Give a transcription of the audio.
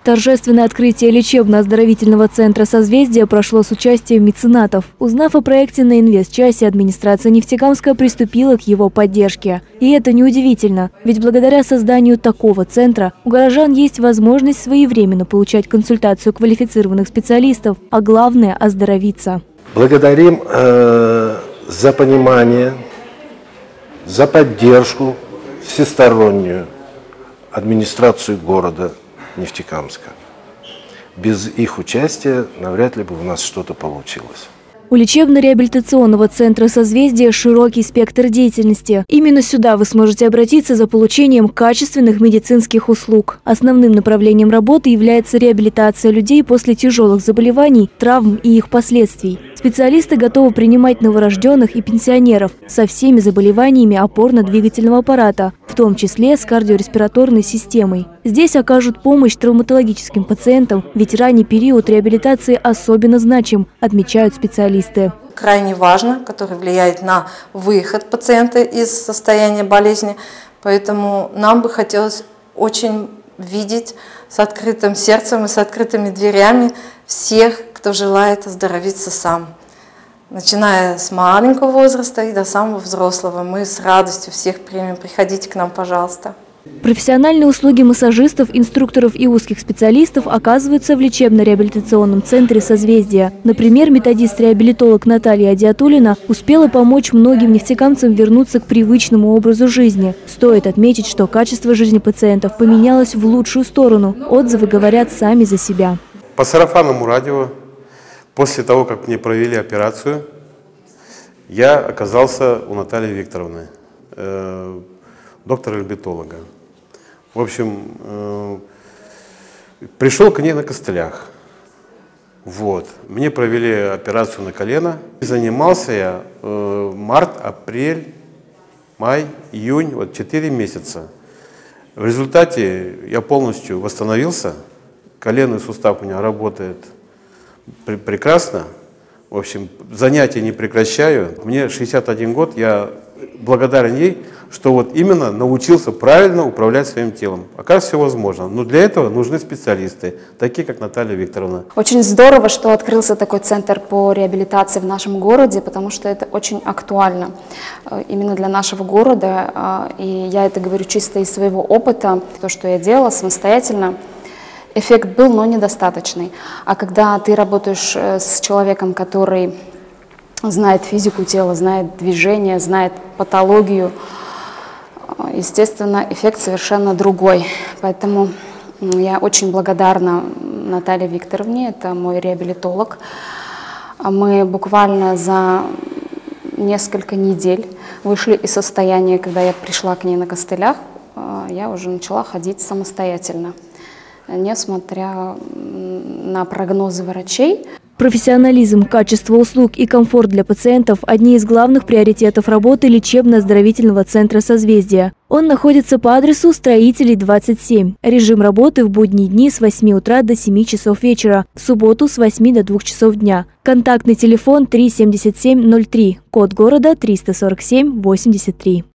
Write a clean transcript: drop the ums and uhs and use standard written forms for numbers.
Торжественное открытие лечебно-оздоровительного центра «Созвездие» прошло с участием меценатов. Узнав о проекте на инвестчасе, администрация Нефтекамска приступила к его поддержке. И это неудивительно, ведь благодаря созданию такого центра у горожан есть возможность своевременно получать консультацию квалифицированных специалистов, а главное – оздоровиться. Благодарим за понимание, за поддержку всестороннюю администрацию города Нефтекамска. Без их участия навряд ли бы у нас что-то получилось. У лечебно-реабилитационного центра «Созвездие» широкий спектр деятельности. Именно сюда вы сможете обратиться за получением качественных медицинских услуг. Основным направлением работы является реабилитация людей после тяжелых заболеваний, травм и их последствий. Специалисты готовы принимать новорожденных и пенсионеров со всеми заболеваниями опорно-двигательного аппарата, в том числе с кардиореспираторной системой. Здесь окажут помощь травматологическим пациентам, ведь ранний период реабилитации особенно значим, отмечают специалисты. Крайне важно, который влияет на выход пациента из состояния болезни, поэтому нам бы хотелось очень видеть с открытым сердцем и с открытыми дверями всех, кто желает оздоровиться сам. Начиная с маленького возраста и до самого взрослого. Мы с радостью всех примем. Приходите к нам, пожалуйста. Профессиональные услуги массажистов, инструкторов и узких специалистов оказываются в лечебно-реабилитационном центре «Созвездие». Например, методист-реабилитолог Наталья Адиатуллина успела помочь многим нефтекамцам вернуться к привычному образу жизни. Стоит отметить, что качество жизни пациентов поменялось в лучшую сторону. Отзывы говорят сами за себя. По сарафанному радио, после того, как мне провели операцию, я оказался у Натальи Викторовны, доктора-реабилитолога. В общем, пришел к ней на костылях. Вот. Мне провели операцию на колено. Занимался я март, апрель, май, июнь, вот 4 месяца. В результате я полностью восстановился. Коленный сустав у меня работает прекрасно. В общем, занятия не прекращаю. Мне 61 год, я благодарен ей, что вот именно научился правильно управлять своим телом. Оказывается, все возможно. Но для этого нужны специалисты, такие как Наталья Викторовна. Очень здорово, что открылся такой центр по реабилитации в нашем городе, потому что это очень актуально именно для нашего города. И я это говорю чисто из своего опыта. То, что я делала самостоятельно, эффект был, но недостаточный. А когда ты работаешь с человеком, который знает физику тела, знает движение, знает патологию, естественно, эффект совершенно другой. Поэтому я очень благодарна Наталье Викторовне, это мой реабилитолог. Мы буквально за несколько недель вышли из состояния, когда я пришла к ней на костылях, я уже начала ходить самостоятельно, несмотря на прогнозы врачей. Профессионализм, качество услуг и комфорт для пациентов – одни из главных приоритетов работы лечебно-оздоровительного центра «Созвездие». Он находится по адресу Строителей, 27. Режим работы в будние дни с 8 утра до 7 часов вечера, в субботу с 8 до 2 часов дня. Контактный телефон 37703, код города 34783.